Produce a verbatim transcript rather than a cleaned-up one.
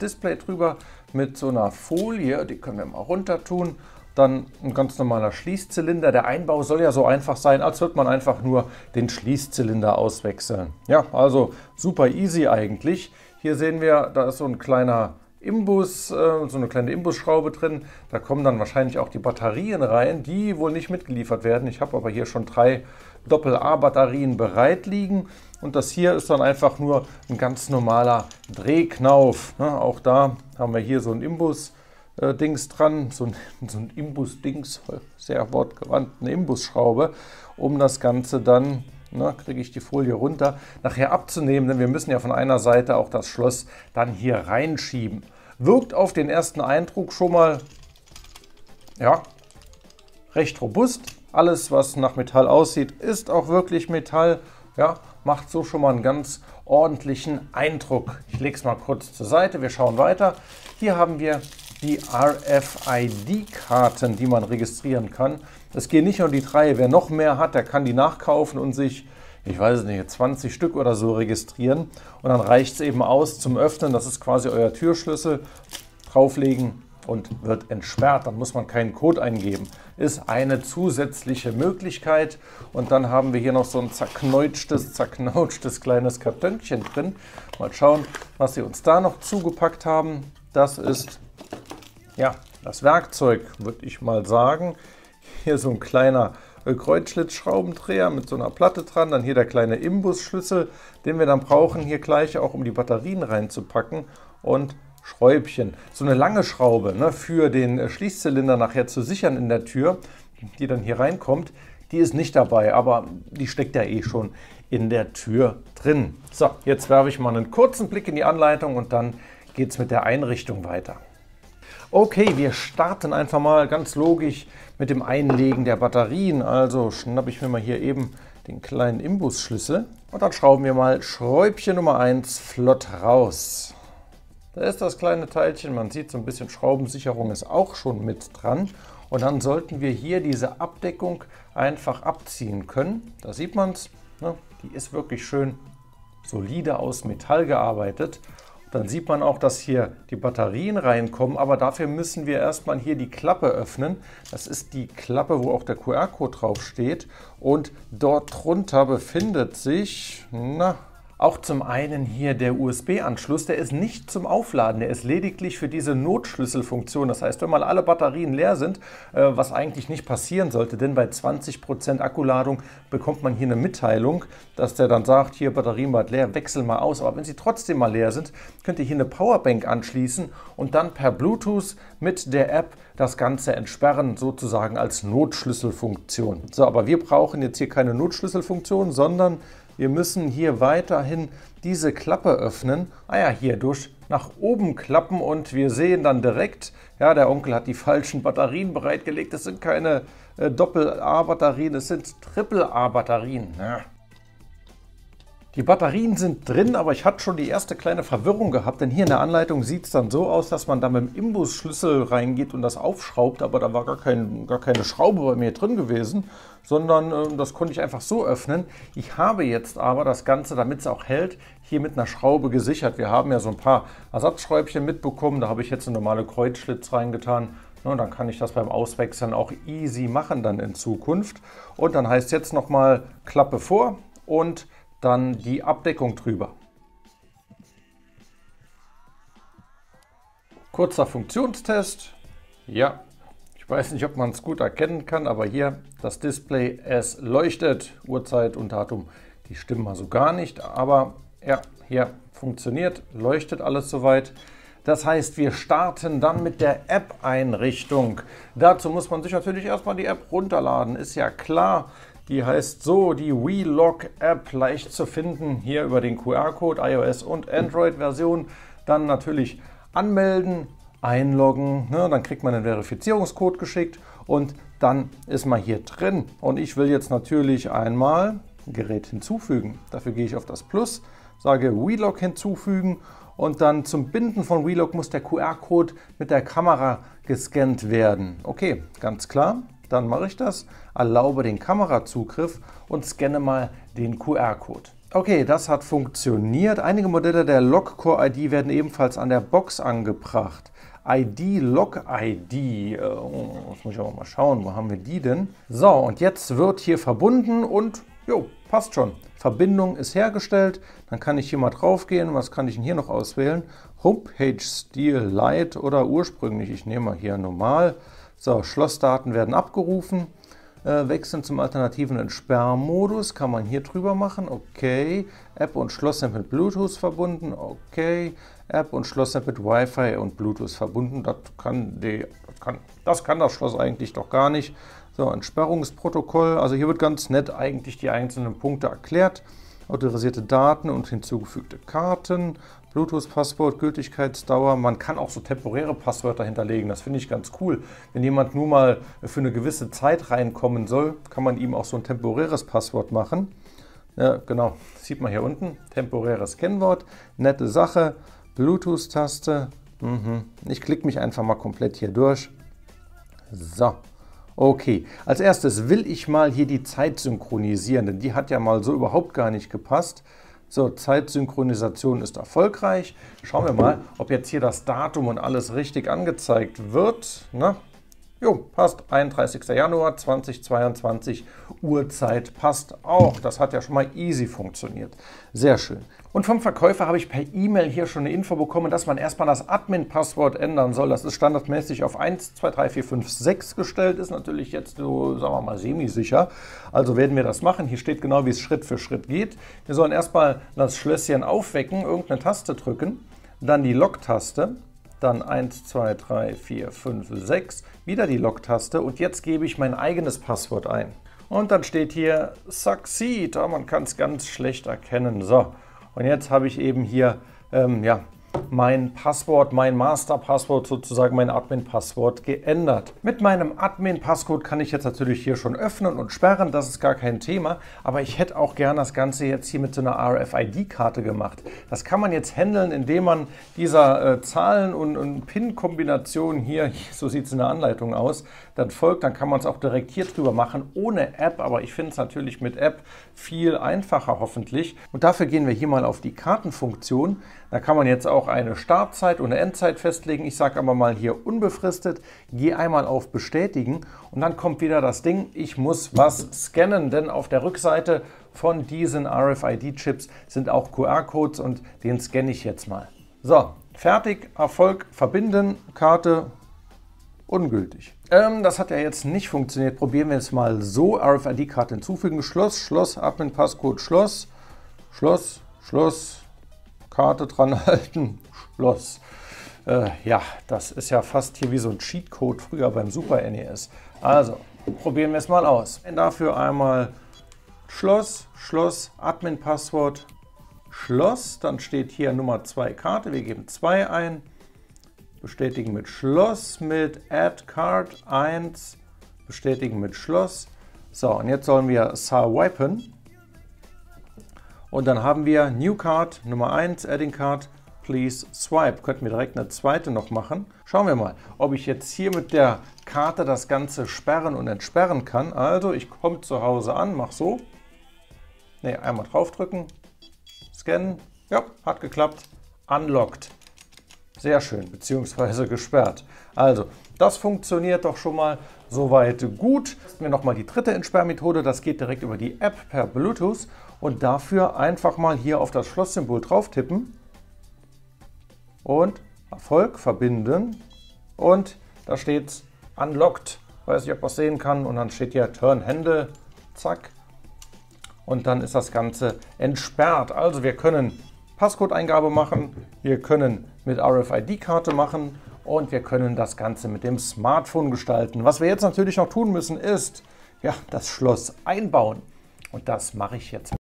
Display drüber mit so einer Folie, die können wir mal runter tun. Dann ein ganz normaler Schließzylinder. Der Einbau soll ja so einfach sein, als würde man einfach nur den Schließzylinder auswechseln. Ja, also super easy eigentlich. Hier sehen wir, da ist so ein kleiner Imbus, äh, so eine kleine Imbusschraube drin. Da kommen dann wahrscheinlich auch die Batterien rein, die wohl nicht mitgeliefert werden. Ich habe aber hier schon drei Doppel-A-Batterien bereit liegen. Und das hier ist dann einfach nur ein ganz normaler Drehknauf. Ne? Auch da haben wir hier so ein Imbus. Dings dran, so ein, so ein Imbus-Dings, sehr wortgewandt, eine Imbusschraube, um das Ganze dann, ne, kriege ich die Folie runter, nachher abzunehmen, denn wir müssen ja von einer Seite auch das Schloss dann hier reinschieben. Wirkt auf den ersten Eindruck schon mal, ja, recht robust. Alles, was nach Metall aussieht, ist auch wirklich Metall, ja, macht so schon mal einen ganz ordentlichen Eindruck. Ich lege es mal kurz zur Seite, wir schauen weiter. Hier haben wir die R F I D-Karten, die man registrieren kann. Es gehen nicht nur die drei. Wer noch mehr hat, der kann die nachkaufen und sich, ich weiß es nicht, zwanzig Stück oder so registrieren. Und dann reicht es eben aus zum Öffnen. Das ist quasi euer Türschlüssel. Drauflegen und wird entsperrt. Dann muss man keinen Code eingeben. Ist eine zusätzliche Möglichkeit. Und dann haben wir hier noch so ein zerkneutschtes, zerknautschtes kleines Kartönchen drin. Mal schauen, was sie uns da noch zugepackt haben. Das ist ja, das Werkzeug, würde ich mal sagen. Hier so ein kleiner Kreuzschlitzschraubendreher mit so einer Platte dran. Dann hier der kleine Imbusschlüssel, den wir dann brauchen, hier gleich auch, um die Batterien reinzupacken. Und Schräubchen. So eine lange Schraube, ne, für den Schließzylinder nachher zu sichern in der Tür, die dann hier reinkommt, die ist nicht dabei, aber die steckt ja eh schon in der Tür drin. So, jetzt werfe ich mal einen kurzen Blick in die Anleitung und dann geht es mit der Einrichtung weiter. Okay, wir starten einfach mal ganz logisch mit dem Einlegen der Batterien. Also schnappe ich mir mal hier eben den kleinen Imbusschlüssel und dann schrauben wir mal Schräubchen Nummer eins flott raus. Da ist das kleine Teilchen, man sieht so ein bisschen Schraubensicherung ist auch schon mit dran. Und dann sollten wir hier diese Abdeckung einfach abziehen können. Da sieht man es, ne? Die ist wirklich schön solide aus Metall gearbeitet. Dann sieht man auch, dass hier die Batterien reinkommen, aber dafür müssen wir erstmal hier die Klappe öffnen. Das ist die Klappe, wo auch der Q R-Code drauf steht. Und dort drunter befindet sich, na, auch zum einen hier der U S B-Anschluss. Der ist nicht zum Aufladen, der ist lediglich für diese Notschlüsselfunktion. Das heißt, wenn mal alle Batterien leer sind, äh, was eigentlich nicht passieren sollte, denn bei zwanzig Prozent Akkuladung bekommt man hier eine Mitteilung, dass der dann sagt, hier Batterien bald leer, wechsel mal aus. Aber wenn sie trotzdem mal leer sind, könnt ihr hier eine Powerbank anschließen und dann per Bluetooth mit der App das Ganze entsperren, sozusagen als Notschlüsselfunktion. So, aber wir brauchen jetzt hier keine Notschlüsselfunktion, sondern wir müssen hier weiterhin diese Klappe öffnen. Ah ja, hier durch nach oben klappen und wir sehen dann direkt, ja, der Onkel hat die falschen Batterien bereitgelegt. Das sind keine äh, Doppel-A-Batterien, es sind Triple-A-Batterien. Ja. Die Batterien sind drin, aber ich hatte schon die erste kleine Verwirrung gehabt, denn hier in der Anleitung sieht es dann so aus, dass man da mit dem Imbusschlüssel reingeht und das aufschraubt, aber da war gar, kein, gar keine Schraube bei mir drin gewesen, sondern äh, das konnte ich einfach so öffnen. Ich habe jetzt aber das Ganze, damit es auch hält, hier mit einer Schraube gesichert. Wir haben ja so ein paar Ersatzschräubchen mitbekommen, da habe ich jetzt eine normale Kreuzschlitz reingetan. Und dann kann ich das beim Auswechseln auch easy machen dann in Zukunft. Und dann heißt jetzt nochmal Klappe vor und dann die Abdeckung drüber. Kurzer Funktionstest. Ja, ich weiß nicht, ob man es gut erkennen kann, aber hier das Display, es leuchtet. Uhrzeit und Datum, die stimmen also gar nicht. Aber ja, hier funktioniert, leuchtet alles soweit. Das heißt, wir starten dann mit der App-Einrichtung. Dazu muss man sich natürlich erstmal die App runterladen, ist ja klar. Die heißt so, die WeLock-App, leicht zu finden, hier über den Q R-Code, iOS- und Android-Version. Dann natürlich anmelden, einloggen, ne, dann kriegt man einen Verifizierungscode geschickt und dann ist man hier drin. Und ich will jetzt natürlich einmal ein Gerät hinzufügen. Dafür gehe ich auf das Plus, sage WeLock hinzufügen und dann zum Binden von WeLock muss der Q R-Code mit der Kamera gescannt werden. Okay, ganz klar. Dann mache ich das, erlaube den Kamerazugriff und scanne mal den Q R-Code. Okay, das hat funktioniert. Einige Modelle der Logcore I D werden ebenfalls an der Box angebracht. I D, Log-I D, äh, jetzt muss ich aber mal schauen, wo haben wir die denn? So, und jetzt wird hier verbunden und, jo, passt schon. Verbindung ist hergestellt, dann kann ich hier mal drauf gehen. Was kann ich denn hier noch auswählen? Homepage-Stil Light oder ursprünglich, ich nehme mal hier normal. So, Schlossdaten werden abgerufen. Äh, wechseln zum alternativen Entsperrmodus, kann man hier drüber machen, okay. App und Schloss sind mit Bluetooth verbunden, okay. App und Schloss sind mit Wi-Fi und Bluetooth verbunden, das kann, die, das, kann, das kann das Schloss eigentlich doch gar nicht. So, Entsperrungsprotokoll, also hier wird ganz nett eigentlich die einzelnen Punkte erklärt. Autorisierte Daten und hinzugefügte Karten, Bluetooth-Passwort, Gültigkeitsdauer. Man kann auch so temporäre Passwörter hinterlegen, das finde ich ganz cool. Wenn jemand nur mal für eine gewisse Zeit reinkommen soll, kann man ihm auch so ein temporäres Passwort machen. Ja, genau, das sieht man hier unten, temporäres Kennwort, nette Sache, Bluetooth-Taste. Mhm. Ich klicke mich einfach mal komplett hier durch. So. Okay, als erstes will ich mal hier die Zeit synchronisieren, denn die hat ja mal so überhaupt gar nicht gepasst. So, Zeitsynchronisation ist erfolgreich. Schauen wir mal, ob jetzt hier das Datum und alles richtig angezeigt wird. Na, jo, passt. einunddreißigster Januar zweitausendzweiundzwanzig, Uhrzeit passt auch. Das hat ja schon mal easy funktioniert. Sehr schön. Und vom Verkäufer habe ich per E-Mail hier schon eine Info bekommen, dass man erstmal das Admin-Passwort ändern soll. Das ist standardmäßig auf eins, zwei, drei, vier, fünf, sechs gestellt. Ist natürlich jetzt so, sagen wir mal, semi-sicher. Also werden wir das machen. Hier steht genau, wie es Schritt für Schritt geht. Wir sollen erstmal das Schlösschen aufwecken, irgendeine Taste drücken, dann die Log-Taste. Dann eins, zwei, drei, vier, fünf, sechs, wieder die Log-Taste und jetzt gebe ich mein eigenes Passwort ein. Und dann steht hier Succeed, oh, man kann es ganz schlecht erkennen. So, und jetzt habe ich eben hier ähm, ja, mein Passwort, mein Master-Passwort, sozusagen mein Admin-Passwort geändert. Mit meinem Admin-Passcode kann ich jetzt natürlich hier schon öffnen und sperren, das ist gar kein Thema, aber ich hätte auch gern das Ganze jetzt hier mit so einer R F I D-Karte gemacht. Das kann man jetzt handeln, indem man dieser äh, Zahlen- und, und PIN-Kombination hier, so sieht es in der Anleitung aus, dann folgt, dann kann man es auch direkt hier drüber machen, ohne App, aber ich finde es natürlich mit App viel einfacher hoffentlich. Und dafür gehen wir hier mal auf die Kartenfunktion. Da kann man jetzt auch eine Startzeit und eine Endzeit festlegen. Ich sage aber mal hier unbefristet, gehe einmal auf Bestätigen und dann kommt wieder das Ding, ich muss was scannen, denn auf der Rückseite von diesen R F I D-Chips sind auch Q R-Codes und den scanne ich jetzt mal. So, fertig, Erfolg, verbinden, Karte, ungültig. Ähm, das hat ja jetzt nicht funktioniert. Probieren wir es mal so. R F I D-Karte hinzufügen, Schloss, Schloss, Admin-Passcode, Schloss, Schloss, Schloss, Karte dran halten, Schloss. Äh, ja, das ist ja fast hier wie so ein Cheatcode früher beim Super N E S. Also, probieren wir es mal aus. Dafür einmal Schloss, Schloss, Admin-Passwort, Schloss. Dann steht hier Nummer zwei Karte. Wir geben zwei ein. Bestätigen mit Schloss, mit Add Card eins. Bestätigen mit Schloss. So, und jetzt sollen wir swipen. Und dann haben wir New Card, Nummer eins, Adding Card, Please Swipe. Könnten wir direkt eine zweite noch machen. Schauen wir mal, ob ich jetzt hier mit der Karte das Ganze sperren und entsperren kann. Also, ich komme zu Hause an, mache so. Ne, einmal draufdrücken, scannen. Ja, hat geklappt. Unlocked. Sehr schön, beziehungsweise gesperrt. Also, das funktioniert doch schon mal soweit gut. Testen wir nochmal die dritte Entsperrmethode. Das geht direkt über die App per Bluetooth. Und dafür einfach mal hier auf das Schlosssymbol drauf tippen. Und Erfolg, verbinden. Und da steht Unlocked. Weiß nicht, ob man es sehen kann. Und dann steht hier Turn Handle. Zack. Und dann ist das Ganze entsperrt. Also wir können Passcode-Eingabe machen. Wir können mit R F I D-Karte machen. Und wir können das Ganze mit dem Smartphone gestalten. Was wir jetzt natürlich noch tun müssen, ist ja, das Schloss einbauen. Und das mache ich jetzt.